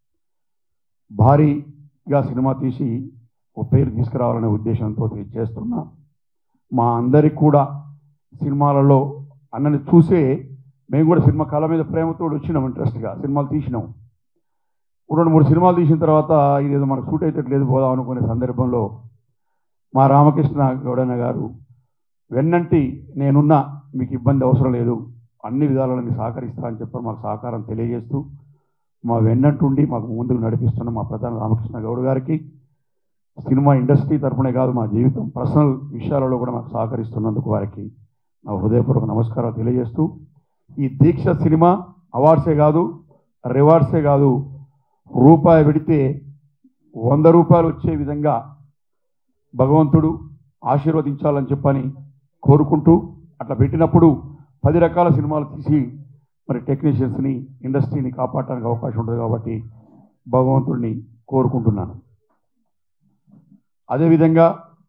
భారీగా సినిమా తీసి ఒక పేరు తీసుకురావాలనే ఉద్దేశంతో చేస్తున్నా. మా అందరికి కూడా సినిమాలలో అన్నని చూసే మేము కూడా సినిమా కళ మీద ప్రేమతో వచ్చినాం, ఇంట్రెస్ట్గా సినిమాలు తీసినాం. 2-3 సినిమాలు తీసిన తర్వాత ఇదేదో మనకు సూట్ అయితే లేదు పోదాం అనుకునే సందర్భంలో మా రామకృష్ణ గౌడన్న గారు వెన్నంటి నేనున్నా, మీకు ఇబ్బంది అవసరం లేదు, అన్ని విధాలను మీకు సహకరిస్తా అని చెప్పారు. మాకు సహకారం తెలియజేస్తూ మా వెన్నంటుండి మాకు ముందుకు నడిపిస్తున్న మా ప్రధాని రామకృష్ణ గౌడ్ గారికి సినిమా ఇండస్ట్రీ తరఫునే కాదు మా జీవితం పర్సనల్ విషయాలలో కూడా మాకు సహకరిస్తున్నందుకు వారికి నా హృదయపూర్వక నమస్కారాలు తెలియజేస్తూ ఈ దీక్ష సినిమా అవార్డ్సే కాదు రివార్డ్సే కాదు, రూపాయి పెడితే 100 రూపాయలు వచ్చే విధంగా భగవంతుడు ఆశీర్వదించాలని చెప్పని కోరుకుంటూ అట్లా పెట్టినప్పుడు 10 రకాల సినిమాలు తీసి మరి టెక్నీషియన్స్ని ఇండస్ట్రీని కాపాడటానికి అవకాశం ఉంటుంది కాబట్టి భగవంతుడిని కోరుకుంటున్నాను. అదేవిధంగా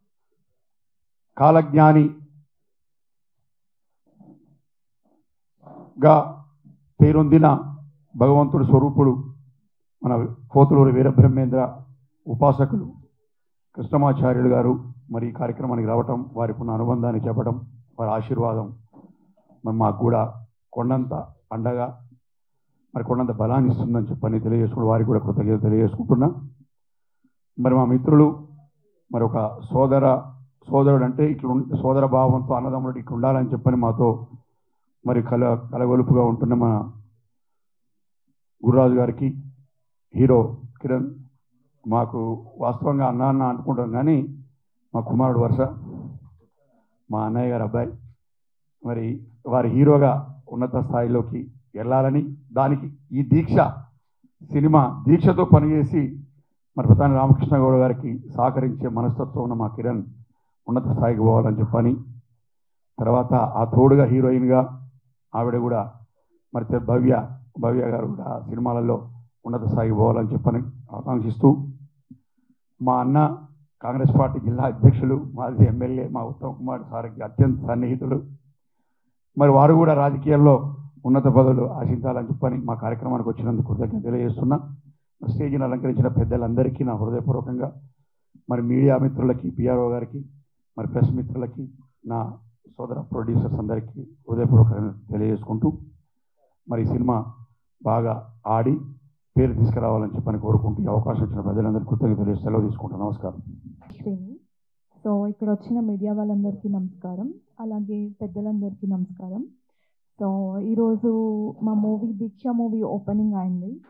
కాలజ్ఞానిగా పేరొందిన భగవంతుడి స్వరూపుడు మన పోతులూరి వీరబ్రహ్మేంద్ర ఉపాసకులు కృష్ణమాచార్యులు గారు మరి ఈ కార్యక్రమానికి రావటం, వారికి ఉన్న అనుబంధాన్ని చెప్పడం, వారి ఆశీర్వాదం మరి మాకు కూడా కొండంత అండగా మరి కొండంత బలాన్ని ఇస్తుందని చెప్పని తెలియజేసుకుంటూ వారికి కూడా కృతజ్ఞత తెలియజేసుకుంటున్నా. మరి మా మిత్రులు మరి ఒక సోదరుడు అంటే సోదర భావంతో అన్నదమ్ముడు ఇట్లా ఉండాలని చెప్పని మాతో మరి కలగొలుపుగా ఉంటున్న మన గురురాజు గారికి, హీరో కిరణ్, మాకు వాస్తవంగా అన్న అనుకుంటాం కానీ మా కుమారుడు వరుస మా అన్నయ్య గారి అబ్బాయి, మరి వారి హీరోగా ఉన్నత స్థాయిలోకి వెళ్ళాలని దానికి ఈ దీక్షతో పనిచేసి మరి ప్రధాని రామకృష్ణ గౌడ్ గారికి సహకరించే మనస్తత్వం ఉన్న మా కిరణ్ ఉన్నత స్థాయికి పోవాలని చెప్పని, తర్వాత ఆ తోడుగా హీరోయిన్గా ఆవిడ కూడా మరి భవ్య గారు కూడా సినిమాలలో ఉన్నత స్థాయికి పోవాలని చెప్పని ఆకాంక్షిస్తూ మా అన్న కాంగ్రెస్ పార్టీ జిల్లా అధ్యక్షులు మాజీ ఎమ్మెల్యే మా ఉత్తమ్ కుమార్ సార్కి అత్యంత సన్నిహితులు, మరి వారు కూడా రాజకీయాల్లో ఉన్నత పదవులు ఆశించాలని చెప్పని మా కార్యక్రమానికి వచ్చినందుకు కృతజ్ఞత తెలియజేస్తున్నా. స్టేజ్ని అలంకరించిన పెద్దలందరికీ నా హృదయపూర్వకంగా, మరి మీడియా మిత్రులకి, పిఆర్ఓ గారికి, మరి ప్రెస్ మిత్రులకి, నా సోదర ప్రొడ్యూసర్స్ అందరికీ హృదయపూర్వకంగా తెలియజేసుకుంటూ మరి సినిమా బాగా ఆడి పేరు తీసుకురావాలని చెప్పని కోరుకుంటూ ఈ అవకాశం ఇచ్చిన ప్రజలందరికీ కృతజ్ఞత తెలియజేసి సెలవు తీసుకుంటాను. నమస్కారం. సో ఇక్కడ వచ్చిన మీడియా వాళ్ళందరికీ నమస్కారం, అలాగే పెద్దలందరికీ నమస్కారం. సో ఈరోజు మా దీక్ష మూవీ ఓపెనింగ్ అయింది.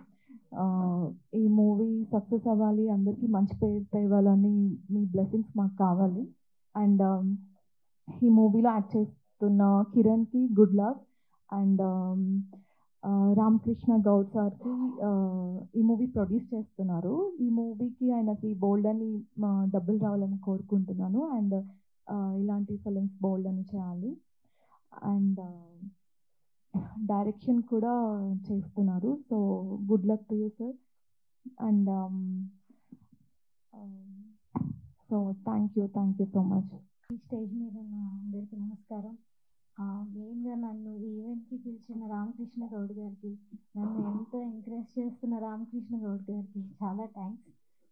ఈ మూవీ సక్సెస్ అవ్వాలి, అందరికీ మంచి పేరు తేవాలని మీ బ్లెస్సింగ్స్ మాకు కావాలి. అండ్ ఈ మూవీలో యాక్ట్ చేస్తున్న కిరణ్కి good luck. And Ramakrishna Goud సార్కి ఈ మూవీ ప్రొడ్యూస్ చేస్తున్నారు. ఈ మూవీకి ఆయనకి బోల్డ్ అని డబ్బులు రావాలని కోరుకుంటున్నాను. అండ్ ఇలాంటి ఫిలిమ్స్ బోల్డ్ అని చేయాలి. అండ్ డైరెక్షన్ కూడా చేస్తున్నారు. So good luck to you sir. And so thank you so much. ఈ స్టేజ్ మీద ఉన్న అందరికీ నమస్కారం. మెయిన్గా నన్ను ఈ ఈవెంట్కి పిలిచిన రామకృష్ణ గౌడ్ గారికి, నన్ను ఎంతో ఎంకరేజ్ చేస్తున్న రామకృష్ణ గౌడ్ గారికి చాలా థ్యాంక్స్.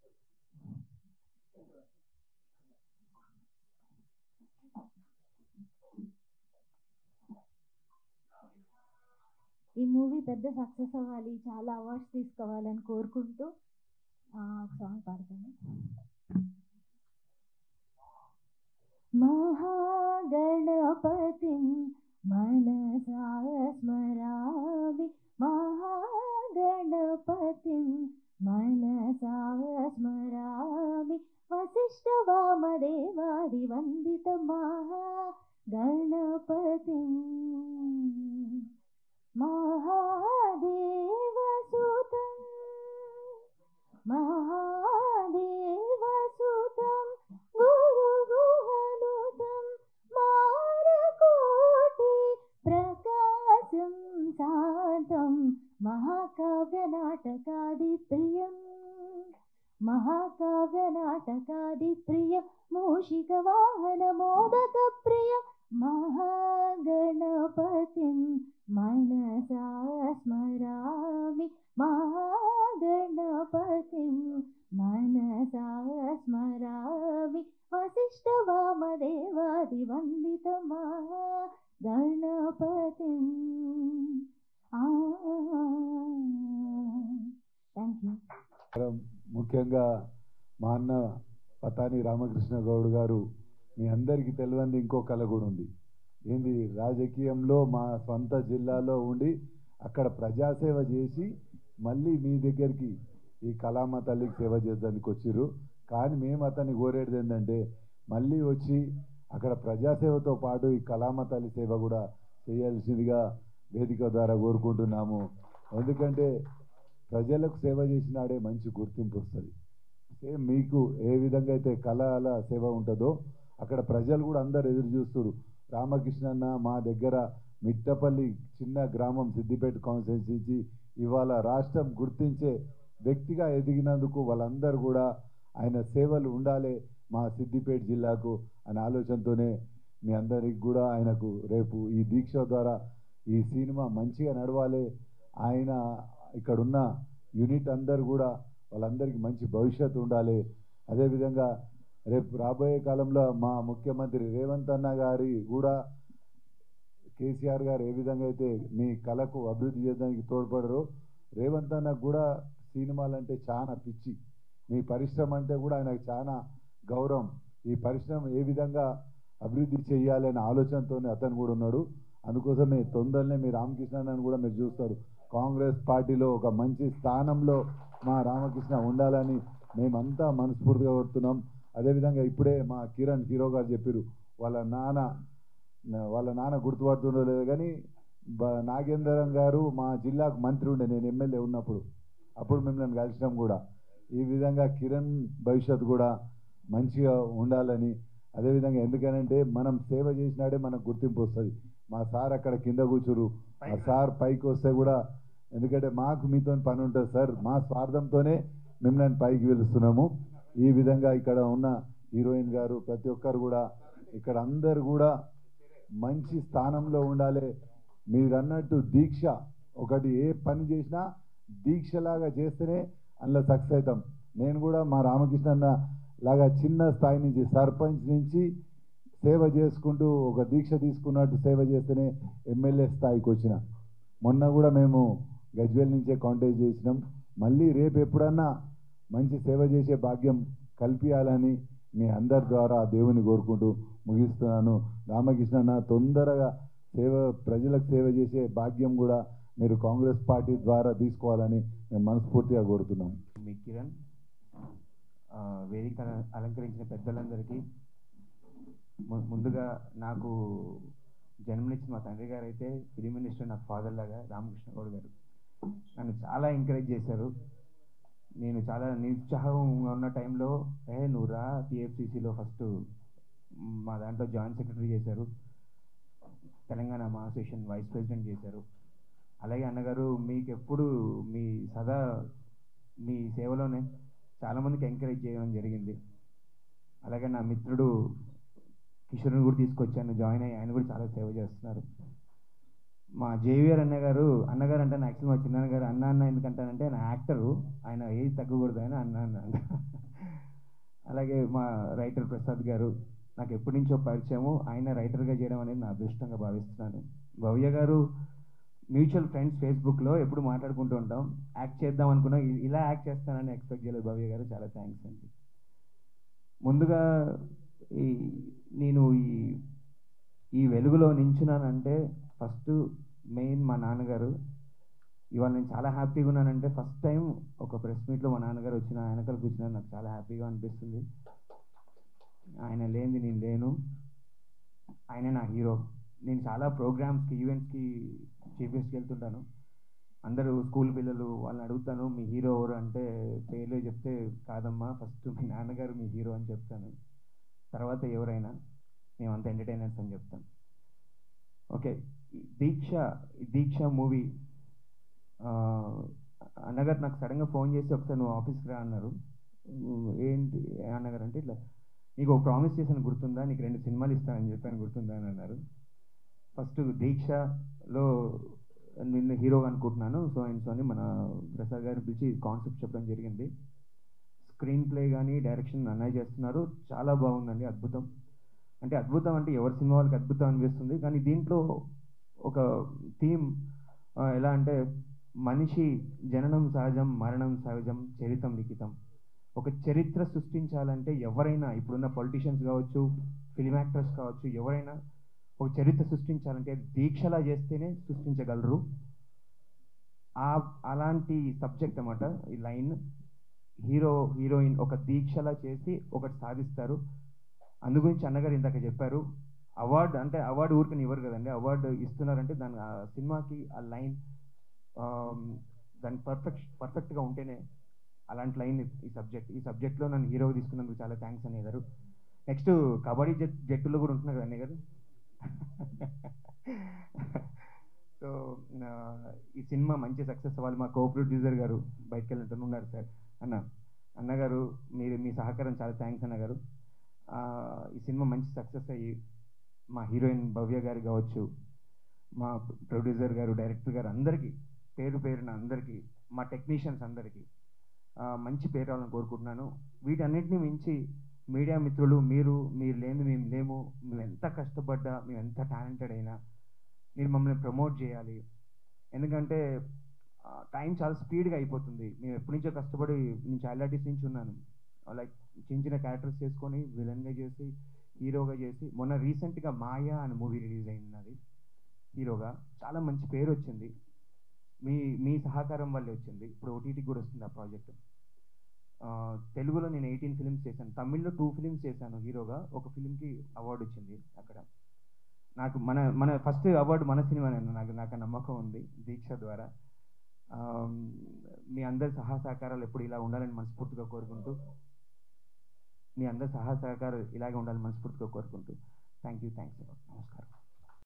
ఈ మూవీ పెద్ద సక్సెస్ అవ్వాలి, చాలా అవార్డ్స్ తీసుకోవాలని కోరుకుంటూ ఒక సాంగ్ పాడతాను. మహాగణపతిం మనసా స్మరామి, మహాగణపతిం మనసా స్మరామి, వశిష్ఠ వామదేవాది వందిత మహాగణపతిం, మహాదేవసుతం మహాదేవసుతం గురుగుహనుతం మారకోటి ప్రకాశం శాంతం, మహాకావ్య నాటకాది ప్రియం, మహాకావ్యనాటకాది ప్రియ, మూషిక వాహన మోదక ప్రియ, మహాగణపతిం మనసా స్మరామి, మహాగణపతిం మనసా స్మరామి, వశిష్ఠ వామదేవాది వందిత మహాగణపతిం. Thank you. ముఖ్యంగా మా అన్న పతాని రామకృష్ణ గౌడ్ గారు, మీ అందరికీ తెలియంది ఇంకో కళ కూడా ఉంది. ఏంది, రాజకీయంలో మా సొంత జిల్లాలో ఉండి అక్కడ ప్రజాసేవ చేసి మళ్ళీ మీ దగ్గరికి ఈ కళామ తల్లికి సేవ చేసేందుకు వచ్చిర్రు. కానీ మేము అతన్ని కోరేది ఏంటంటే మళ్ళీ వచ్చి అక్కడ ప్రజాసేవతో పాటు ఈ కళామ తల్లి సేవ కూడా చేయాల్సిందిగా వేదిక ద్వారా కోరుకుంటున్నాము. ఎందుకంటే ప్రజలకు సేవ చేసినాడే మంచి గుర్తింపు వస్తుంది. సేమ్ మీకు ఏ విధంగా అయితే కళల సేవ ఉంటుందో అక్కడ ప్రజలు కూడా అందరు ఎదురు చూస్తారు. రామకృష్ణన్న మా దగ్గర మిట్టపల్లి చిన్న గ్రామం సిద్దిపేట కాన్స్టిట్యున్సీ ఇవాళ రాష్ట్రం గుర్తించే వ్యక్తిగా ఎదిగినందుకు వాళ్ళందరూ కూడా ఆయన సేవలు ఉండాలి మా సిద్దిపేట జిల్లాకు అనే ఆలోచనతోనే మీ అందరికి కూడా ఆయనకు రేపు ఈ దీక్ష ద్వారా ఈ సినిమా మంచిగా నడవాలి. ఆయన ఇక్కడున్న యూనిట్ అందరు కూడా వాళ్ళందరికీ మంచి భవిష్యత్తు ఉండాలి. అదేవిధంగా రేపు రాబోయే కాలంలో మా ముఖ్యమంత్రి రేవంత్ అన్న గారి కూడా కేసీఆర్ గారు ఏ విధంగా అయితే మీ కళకు అభివృద్ధి చేయడానికి తోడ్పడరు, రేవంత్ అన్నకు కూడా సినిమాలంటే చాలా పిచ్చి. మీ పరిశ్రమ అంటే కూడా ఆయనకు చాలా గౌరవం. ఈ పరిశ్రమ ఏ విధంగా అభివృద్ధి చేయాలనే ఆలోచనతోనే అతను కూడా ఉన్నాడు. అందుకోసమే తొందరనే మీ రామకృష్ణని కూడా మీరు చూస్తారు. కాంగ్రెస్ పార్టీలో ఒక మంచి స్థానంలో మా రామకృష్ణ ఉండాలని మేమంతా మనస్ఫూర్తిగా కోరుతున్నాం. అదేవిధంగా ఇప్పుడే మా కిరణ్ హీరో గారు చెప్పారు, వాళ్ళ నాన్న గుర్తుపడుతుండో లేదు కానీ నాగేంద్రం గారు మా జిల్లాకు మంత్రి ఉండే, నేను ఎమ్మెల్యే ఉన్నప్పుడు, అప్పుడు మిమ్మల్ని కలిసినాం కూడా. ఈ విధంగా కిరణ్ భవిష్యత్తు కూడా మంచిగా ఉండాలని, అదేవిధంగా ఎందుకనంటే మనం సేవ చేసినాడే మనకు గుర్తింపు వస్తుంది. మా సార్ అక్కడ కింద కూర్చురు, ఆ సార్ పైకి వస్తే కూడా, ఎందుకంటే మాకు మీతో పని ఉంటుంది సార్, మా స్వార్థంతోనే మిమ్మల్ని పైకి పిలుస్తున్నాము. ఈ విధంగా ఇక్కడ ఉన్న హీరోయిన్ గారు ప్రతి ఒక్కరు కూడా ఇక్కడ అందరు కూడా మంచి స్థానంలో ఉండాలి. మీరు అన్నట్టు దీక్ష ఒకటి, ఏ పని చేసినా దీక్షలాగా చేస్తేనే అందులో సక్సెస్ అవుతాం. నేను కూడా మా రామకృష్ణ అన్న లాగా చిన్న స్థాయి నుంచి సర్పంచ్ నుంచి సేవ చేసుకుంటూ ఒక దీక్ష తీసుకున్నట్టు సేవ చేస్తేనే ఎమ్మెల్యే స్థాయికి వచ్చిన. మొన్న కూడా మేము గజ్వేల్ నుంచే కాంటాక్ట్ చేసినాం. మళ్ళీ రేపు ఎప్పుడన్నా మంచి సేవ చేసే భాగ్యం కల్పించాలని మీ అందరి ద్వారా దేవుని కోరుకుంటూ ముగిస్తున్నాను. రామకృష్ణ తొందరగా ప్రజలకు సేవ చేసే భాగ్యం కూడా మీరు కాంగ్రెస్ పార్టీ ద్వారా తీసుకోవాలని మేము మనస్ఫూర్తిగా కోరుతున్నాం. మీ కిరణ్, వేదిక అలంకరించిన పెద్దలందరికీ, ముందుగా నాకు జన్మనిచ్చిన మా తండ్రి గారు అయితే ఫిలిం మినిస్టర్, నాకు ఫాదర్ లాగా రామకృష్ణ గౌడ్ గారు నన్ను చాలా ఎంకరేజ్ చేశారు. నేను చాలా నిరుత్సాహంగా ఉన్న టైంలో నువ్వు రా టీఎఫ్సీసీలో ఫస్ట్ మా దాంట్లో జాయింట్ సెక్రటరీ చేశారు, తెలంగాణ మా అసోసియేషన్ వైస్ ప్రెసిడెంట్ చేశారు. అలాగే అన్నగారు మీకు ఎప్పుడు సదా మీ సేవలోనే చాలామందికి ఎంకరేజ్ చేయడం జరిగింది. అలాగే నా మిత్రుడు కిషోర్ని కూడా తీసుకొచ్చాను, జాయిన్ అయ్యి ఆయన కూడా చాలా సేవ చేస్తున్నారు. మా జేవిఆర్ అన్నగారు అంటే నా యాక్చువల్ మా చిన్న గారు అన్న ఎందుకంటానంటే ఆయన యాక్టరు, ఆయన ఏజ్ తగ్గకూడదు ఆయన అన్న. అలాగే మా రైటర్ ప్రసాద్ గారు నాకు ఎప్పటి నుంచో పరిచయము, ఆయన రైటర్గా చేయడం అనేది నా అదృష్టంగా భావిస్తున్నాను. భవ్య గారు మ్యూచువల్ ఫ్రెండ్స్, ఫేస్బుక్లో ఎప్పుడు మాట్లాడుకుంటూ ఉంటాం, యాక్ట్ చేద్దాం అనుకున్నా, ఇలా యాక్ట్ చేస్తానని ఎక్స్పెక్ట్ చేయలేదు. భవ్య గారు చాలా థ్యాంక్స్ అండి. ముందుగా నేను ఈ వెలుగులో నించున్నానంటే ఫస్ట్ మెయిన్ మా నాన్నగారు. ఇవాళ నేను చాలా హ్యాపీగా ఉన్నానంటే ఫస్ట్ టైం ఒక ప్రెస్ మీట్లో మా నాన్నగారు వచ్చిన, ఆయనకలు కూర్చున్నా, నాకు చాలా హ్యాపీగా అనిపిస్తుంది. ఆయన లేనిది నేను లేను, ఆయన నా హీరో. నేను చాలా ప్రోగ్రామ్స్కి, ఈవెంట్స్కి చీఫ్ గెస్ట్కి వెళ్తుంటాను. అందరూ స్కూల్ పిల్లలు వాళ్ళని అడుగుతాను, మీ హీరో ఎవరు అంటే పేర్లే చెప్తే కాదమ్మా, ఫస్ట్ మీ నాన్నగారు మీ హీరో అని చెప్తాను, తర్వాత ఎవరైనా మేమంతా ఎంటర్టైనర్స్ అని చెప్తాను. ఓకే, దీక్ష మూవీ అన్నగారు నాకు సడన్గా ఫోన్ చేసి ఒకసారి నువ్వు ఆఫీస్కి రా అన్నారు. ఏంటి అన్నగారు అంటే ఇట్లా నీకు ఒక ప్రామిస్ చేశాను గుర్తుందా, నీకు 2 సినిమాలు ఇస్తానని చెప్పాను గుర్తుందా అని అన్నారు. ఫస్ట్ దీక్షలో నిన్ను హీరోగా అనుకుంటున్నాను, సో అని మన ప్రసాద్ గారిని పిలిచి కాన్సెప్ట్ చెప్పడం జరిగింది. స్క్రీన్ ప్లే కానీ డైరెక్షన్ అన్నయ్య చేస్తున్నారు, చాలా బాగుందండి, అద్భుతం. అంటే అద్భుతం అంటే ఎవరి సినిమా వాళ్ళకి అద్భుతం అనిపిస్తుంది, కానీ దీంట్లో ఒక థీమ్ ఎలా అంటే మనిషి జననం సహజం, మరణం సహజం, చరితం లిఖితం. ఒక చరిత్ర సృష్టించాలంటే ఎవరైనా, ఇప్పుడున్న పొలిటీషియన్స్ కావచ్చు, ఫిలిం యాక్టర్స్ కావచ్చు, ఎవరైనా ఒక చరిత్ర సృష్టించాలంటే దీక్షలా చేస్తేనే సృష్టించగలరు. అలాంటి సబ్జెక్ట్ అన్నమాట ఈ లైన్. హీరోయిన్ ఒక దీక్షలా చేసి ఒకటి సాధిస్తారు. అందుగురించి అన్నగారు ఇందాక చెప్పారు, అవార్డు ఊరికని ఇవ్వరు కదండి, అవార్డు ఇస్తున్నారంటే దాని ఆ సినిమాకి ఆ లైన్ దాని పర్ఫెక్ట్గా ఉంటేనే అలాంటి లైన్ ఈ సబ్జెక్ట్లో నన్ను హీరోగా తీసుకున్నందుకు చాలా థ్యాంక్స్ అన్నయ్య గారు. నెక్స్ట్ కబడ్డీ జట్టులో కూడా ఉంటున్నారు కదా అన్నయ్య గారు. సో ఈ సినిమా మంచి సక్సెస్ అవ్వాలి. మా కో ప్రొడ్యూసర్ గారు బయటకు వెళ్ళినట్టు ఉన్నారు సార్. అన్నగారు మీ సహకారం చాలా థ్యాంక్స్ అన్నగారు. ఈ సినిమా మంచి సక్సెస్ అయ్యి మా హీరోయిన్ భవ్య గారు కావచ్చు, మా ప్రొడ్యూసర్ గారు, డైరెక్టర్ గారు అందరికీ పేరున అందరికీ, మా టెక్నీషియన్స్ అందరికీ మంచి పేరు రావాలని కోరుకుంటున్నాను. వీటన్నిటిని మించి మీడియా మిత్రులు, మీరు లేని మేము లేము, మేము ఎంత కష్టపడ్డా, మేము ఎంత టాలెంటెడ్ అయినా మీరు మమ్మల్ని ప్రమోట్ చేయాలి. ఎందుకంటే టైం చాలా స్పీడ్గా అయిపోతుంది. మేము ఎప్పటి నుంచో కష్టపడి, నేను చైల్డ్ ఆర్టిస్ట్ నుంచి ఉన్నాను, లైక్ చిన్న క్యారెక్టర్స్ చేసుకొని విలన్గా చేసి, హీరోగా చేసి, మొన్న రీసెంట్గా మాయా అనే మూవీ రిలీజ్ అయింది హీరోగా. చాలా మంచి పేరు వచ్చింది, మీ సహకారం వల్లే వచ్చింది. ఇప్పుడు ఓటీటీకి కూడా వస్తుంది ఆ ప్రాజెక్ట్. తెలుగులో నేను 18 ఫిలిమ్స్ చేశాను, తమిళ్లో 2 ఫిలిమ్స్ చేశాను హీరోగా. ఒక ఫిలింకి అవార్డు వచ్చింది అక్కడ. నాకు మన ఫస్ట్ అవార్డు మన సినిమానే, నాకు నమ్మకం ఉంది దీక్ష ద్వారా. మీ అందరి సహకారాలు ఎప్పుడు ఇలా ఉండాలని మనస్ఫూర్తిగా కోరుకుంటూ, మీ అందరి సహకారాలు ఇలాగే ఉండాలని మనస్ఫూర్తిగా కోరుకుంటూ థ్యాంక్స్. నమస్కారం.